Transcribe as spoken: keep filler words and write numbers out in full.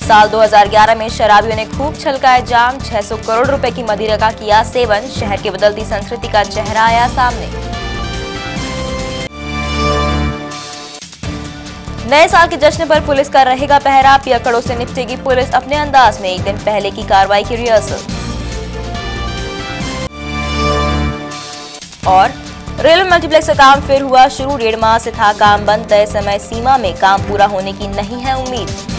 साल दो हज़ार ग्यारह में शराबियों ने खूब छलकाए जाम, छह सौ करोड़ रुपए की मदिरा का किया सेवन, शहर की बदलती संस्कृति का चेहरा आया सामने। नए साल के जश्न पर पुलिस का रहेगा पहरा, पियकड़ों से निपटेगी पुलिस अपने अंदाज में, एक दिन पहले की कार्रवाई की रिहर्सल। और रेलवे मल्टीप्लेक्स का काम फिर हुआ शुरू, डेढ़ माह से था काम बंद, तय समय सीमा में काम पूरा होने की नहीं है उम्मीद।